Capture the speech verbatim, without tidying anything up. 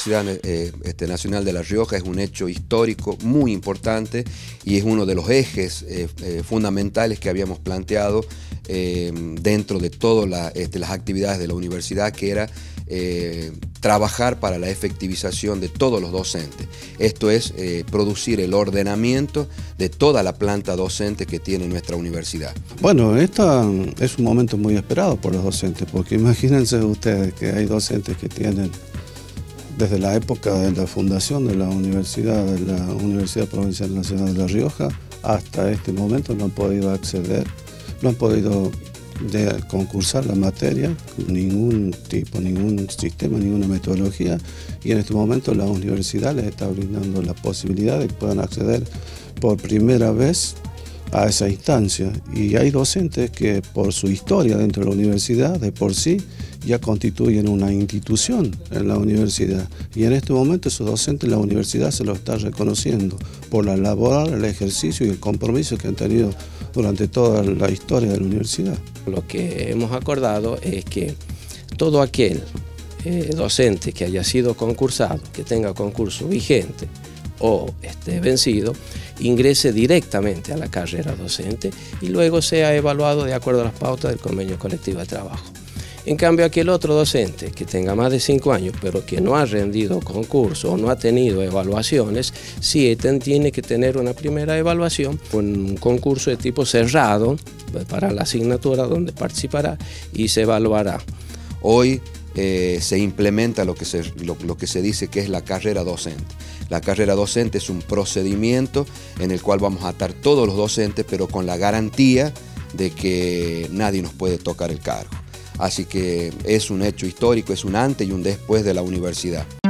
Universidad eh, este, Nacional de La Rioja es un hecho histórico muy importante y es uno de los ejes eh, eh, fundamentales que habíamos planteado eh, dentro de todas la, este, las actividades de la universidad, que era eh, trabajar para la efectivización de todos los docentes. Esto es eh, producir el ordenamiento de toda la planta docente que tiene nuestra universidad. Bueno, esta es un momento muy esperado por los docentes, porque imagínense ustedes que hay docentes que tienen, desde la época de la fundación de la Universidad, de la Universidad Provincial Nacional de La Rioja, hasta este momento no han podido acceder, no han podido de concursar la materia, ningún tipo, ningún sistema, ninguna metodología, y en este momento la universidad les está brindando la posibilidad de que puedan acceder por primera vez a esa instancia. Y hay docentes que por su historia dentro de la universidad, de por sí, ya constituyen una institución en la universidad. Y en este momento esos docentes la universidad se los está reconociendo por la labor, el ejercicio y el compromiso que han tenido durante toda la historia de la universidad. Lo que hemos acordado es que todo aquel eh, docente que haya sido concursado, que tenga concurso vigente o esté vencido, ingrese directamente a la carrera docente y luego sea evaluado de acuerdo a las pautas del convenio colectivo de trabajo. En cambio, aquel otro docente que tenga más de cinco años, pero que no ha rendido concurso o no ha tenido evaluaciones, sí tiene que tener una primera evaluación, un concurso de tipo cerrado para la asignatura donde participará y se evaluará. Hoy eh, se implementa lo que se, lo, lo que se dice que es la carrera docente. La carrera docente es un procedimiento en el cual vamos a estar todos los docentes, pero con la garantía de que nadie nos puede tocar el cargo. Así que es un hecho histórico, es un antes y un después de la universidad.